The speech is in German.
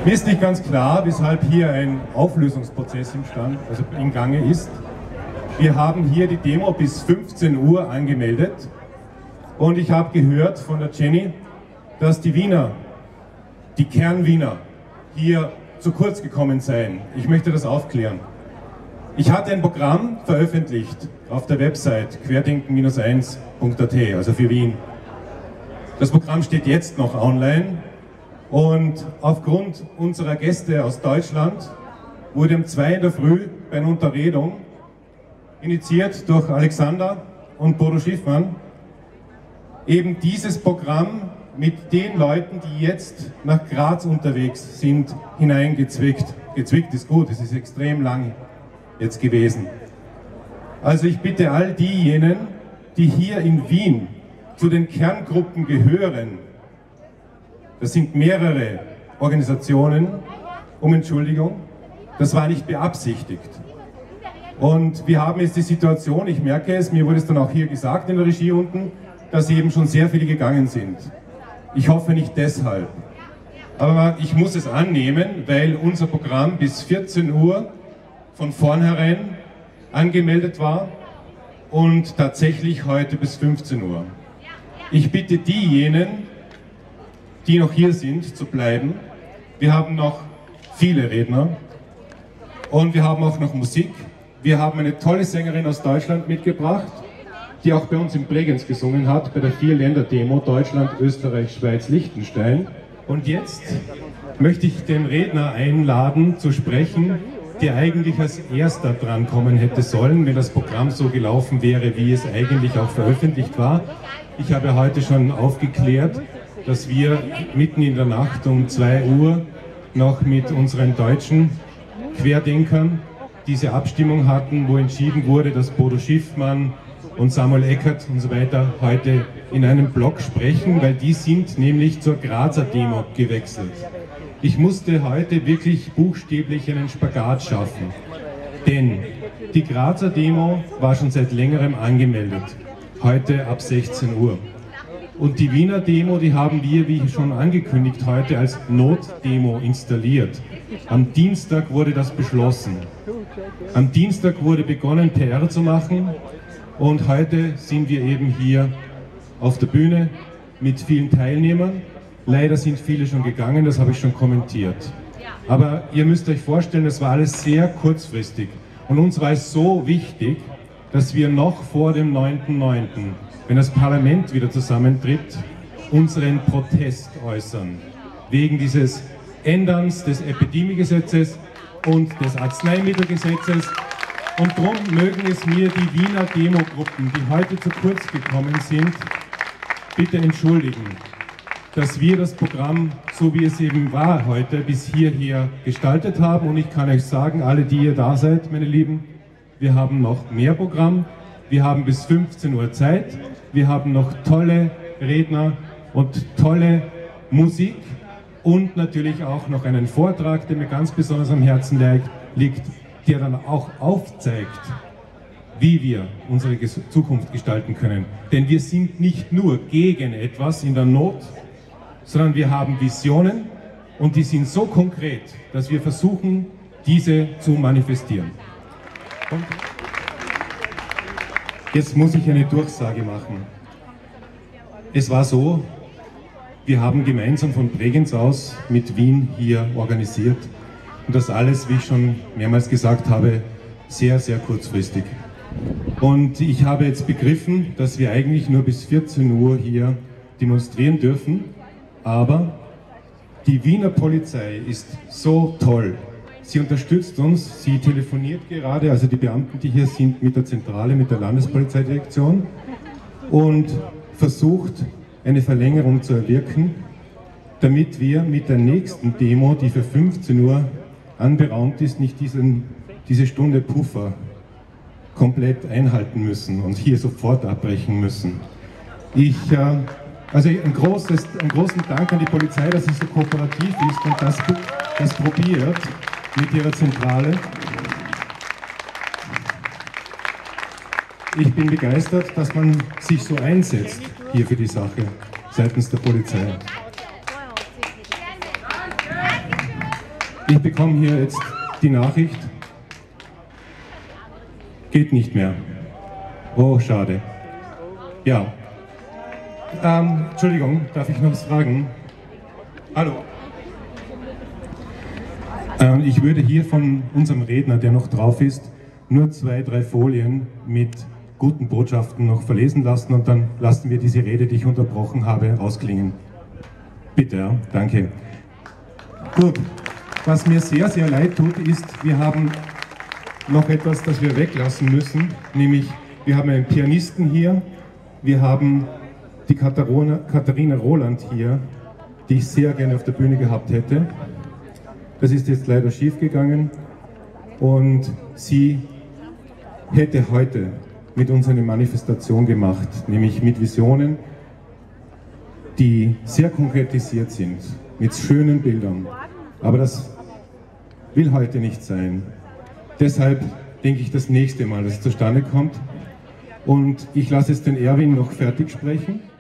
Mir ist nicht ganz klar, weshalb hier ein Auflösungsprozess im Gange ist. Wir haben hier die Demo bis 15 Uhr angemeldet und ich habe gehört von der Jenny, dass die Wiener, die Kernwiener, hier zu kurz gekommen seien. Ich möchte das aufklären. Ich hatte ein Programm veröffentlicht auf der Website querdenken-1.at, also für Wien. Das Programm steht jetzt noch online und aufgrund unserer Gäste aus Deutschland wurde um 2 in der Früh bei einer Unterredung, initiiert durch Alexander und Bodo Schiffmann, eben dieses Programm mit den Leuten, die jetzt nach Graz unterwegs sind, hineingezwickt. Gezwickt ist gut, es ist extrem lang jetzt gewesen. Also ich bitte all diejenigen, die hier in Wien zu den Kerngruppen gehören, das sind mehrere Organisationen, um Entschuldigung, das war nicht beabsichtigt. Und wir haben jetzt die Situation, ich merke es, mir wurde es dann auch hier gesagt in der Regie unten, dass eben schon sehr viele gegangen sind. Ich hoffe nicht deshalb. Aber ich muss es annehmen, weil unser Programm bis 14 Uhr von vornherein angemeldet war und tatsächlich heute bis 15 Uhr. Ich bitte diejenigen, die noch hier sind, zu bleiben. Wir haben noch viele Redner und wir haben auch noch Musik. Wir haben eine tolle Sängerin aus Deutschland mitgebracht, die auch bei uns in Bregenz gesungen hat, bei der 4-Länder-Demo Deutschland, Österreich, Schweiz, Liechtenstein. Und jetzt möchte ich den Redner einladen zu sprechen, der eigentlich als erster drankommen hätte sollen, wenn das Programm so gelaufen wäre, wie es eigentlich auch veröffentlicht war. Ich habe heute schon aufgeklärt, dass wir mitten in der Nacht um 2 Uhr noch mit unseren deutschen Querdenkern diese Abstimmung hatten, wo entschieden wurde, dass Bodo Schiffmann und Samuel Eckert und so weiter heute in einem Block sprechen, weil die sind nämlich zur Grazer Demo gewechselt. Ich musste heute wirklich buchstäblich einen Spagat schaffen, denn die Grazer Demo war schon seit längerem angemeldet, heute ab 16 Uhr. Und die Wiener Demo, die haben wir, wie schon angekündigt, heute als Notdemo installiert. Am Dienstag wurde das beschlossen. Am Dienstag wurde begonnen, PR zu machen und heute sind wir eben hier auf der Bühne mit vielen Teilnehmern. Leider sind viele schon gegangen, das habe ich schon kommentiert. Aber ihr müsst euch vorstellen, das war alles sehr kurzfristig. Und uns war es so wichtig, dass wir noch vor dem 9.9., wenn das Parlament wieder zusammentritt, unseren Protest äußern. Wegen dieses Änderns des Epidemiegesetzes und des Arzneimittelgesetzes. Und darum mögen es mir die Wiener Demogruppen, die heute zu kurz gekommen sind, bitte entschuldigen, dass wir das Programm, so wie es eben war heute, bis hierher gestaltet haben. Und ich kann euch sagen, alle, die ihr da seid, meine Lieben, wir haben noch mehr Programm. Wir haben bis 15 Uhr Zeit. Wir haben noch tolle Redner und tolle Musik und natürlich auch noch einen Vortrag, der mir ganz besonders am Herzen liegt, der dann auch aufzeigt, wie wir unsere Zukunft gestalten können. Denn wir sind nicht nur gegen etwas in der Not, sondern wir haben Visionen und die sind so konkret, dass wir versuchen, diese zu manifestieren. Und jetzt muss ich eine Durchsage machen. Es war so, wir haben gemeinsam von Bregenz aus mit Wien hier organisiert und das alles, wie ich schon mehrmals gesagt habe, sehr, sehr kurzfristig. Und ich habe jetzt begriffen, dass wir eigentlich nur bis 14 Uhr hier demonstrieren dürfen, aber die Wiener Polizei ist so toll. Sie unterstützt uns, sie telefoniert gerade, also die Beamten, die hier sind, mit der Zentrale, mit der Landespolizeidirektion und versucht, eine Verlängerung zu erwirken, damit wir mit der nächsten Demo, die für 15 Uhr anberaumt ist, nicht diese Stunde Puffer komplett einhalten müssen und hier sofort abbrechen müssen. Also einen großen Dank an die Polizei, dass sie so kooperativ ist und das probiert mit ihrer Zentrale. Ich bin begeistert, dass man sich so einsetzt hier für die Sache seitens der Polizei. Ich bekomme hier jetzt die Nachricht, geht nicht mehr. Oh, schade. Ja. Entschuldigung, darf ich noch was fragen? Hallo. Ich würde hier von unserem Redner, der noch drauf ist, nur 2, 3 Folien mit guten Botschaften noch verlesen lassen und dann lassen wir diese Rede, die ich unterbrochen habe, ausklingen. Bitte, ja, danke. Gut, was mir sehr, sehr leid tut, ist, wir haben noch etwas, das wir weglassen müssen, nämlich wir haben einen Pianisten hier, wir haben die Katharina Roland hier, die ich sehr gerne auf der Bühne gehabt hätte. Das ist jetzt leider schief gegangen und sie hätte heute mit uns eine Manifestation gemacht, nämlich mit Visionen, die sehr konkretisiert sind, mit schönen Bildern. Aber das will heute nicht sein. Deshalb denke ich das nächste Mal, dass es zustande kommt. Und ich lasse jetzt den Erwin noch fertig sprechen.